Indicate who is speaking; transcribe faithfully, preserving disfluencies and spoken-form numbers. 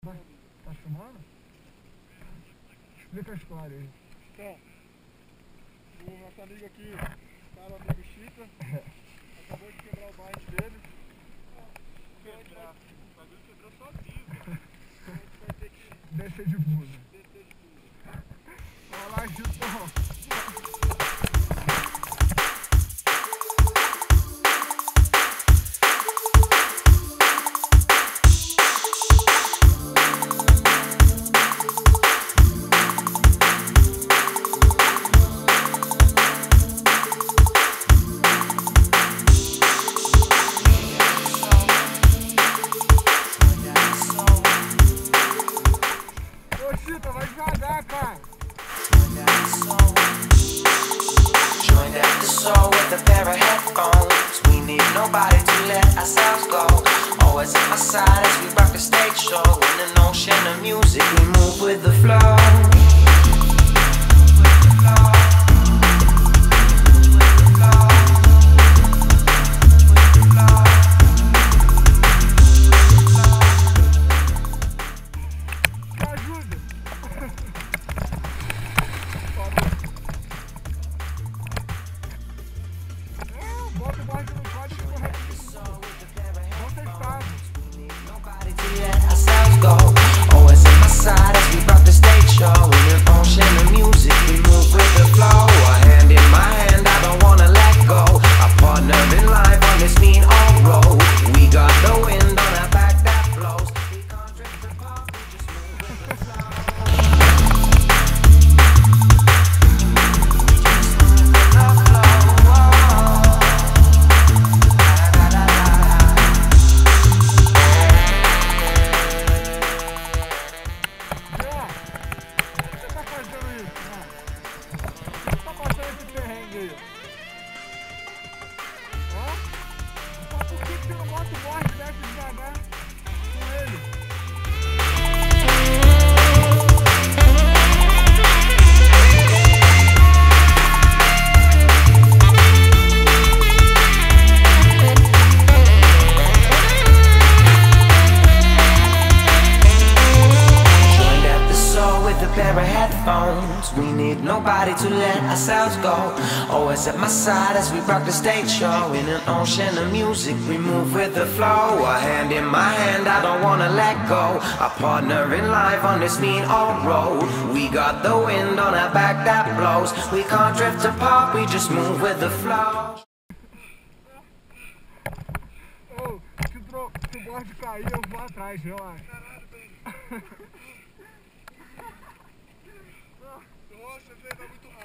Speaker 1: Vai, tá filmando? Explica a história aí.
Speaker 2: Então, o nosso amigo aqui, cara, o amigo Chica, acabou de quebrar o bike dele. Quebrar. O bagulho quebrou sozinho, velho. Então a gente vai ter que
Speaker 1: Descer de bunda.
Speaker 2: descer de tudo.
Speaker 1: Olá, Chitão. Vai devagar, cara.
Speaker 3: Joined at the soul with a pair of headphones. We need nobody to let ourselves go. Always at my side as we rock the stage show. In an ocean of music, we move with the flow.
Speaker 1: Bota o barco no código e corre aqui. Não testado.
Speaker 3: Always at my side as we rock the stage show. In an ocean of music, we move with the flow. A hand in my hand, I don't wanna let go. A partner in life on this mean old road. We got the wind on our back that blows. We can't drift apart, we just move with the flow. We need nobody to let ourselves go. Always at my side as we rock the stage show. In an ocean of music, we move with the flow. A hand in my hand, I don't wanna let go. A partner in life on this mean old road. We got the wind on our back that blows. We can't drift apart, we just move with the flow.
Speaker 1: Oh, se o borde cair, eu vou atrás, relaxa.
Speaker 2: Nossa, velho, tá muito